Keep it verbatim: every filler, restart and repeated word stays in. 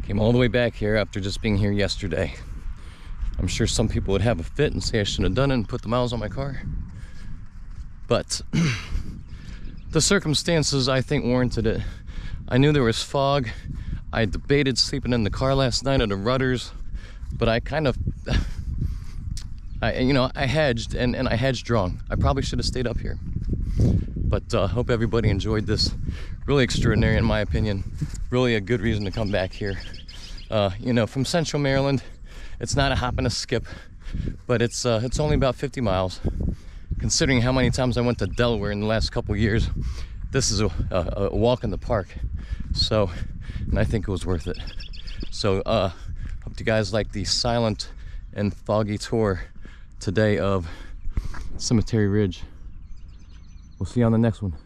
Came all the way back here after just being here yesterday. I'm sure some people would have a fit and say I shouldn't have done it and put the miles on my car. But the circumstances, I think, warranted it. I knew there was fog. I debated sleeping in the car last night at a Rutter's, but I kind of, I, you know, I hedged, and, and I hedged wrong. I probably should have stayed up here. But I uh, hope everybody enjoyed this. Really extraordinary, in my opinion. Really a good reason to come back here. Uh, you know, from Central Maryland, it's not a hop and a skip, but it's uh, it's only about fifty miles. Considering how many times I went to Delaware in the last couple years, this is a, a, a walk in the park. So, and I think it was worth it. So, uh, hope you guys like the silent and foggy tour today of Cemetery Ridge. We'll see you on the next one.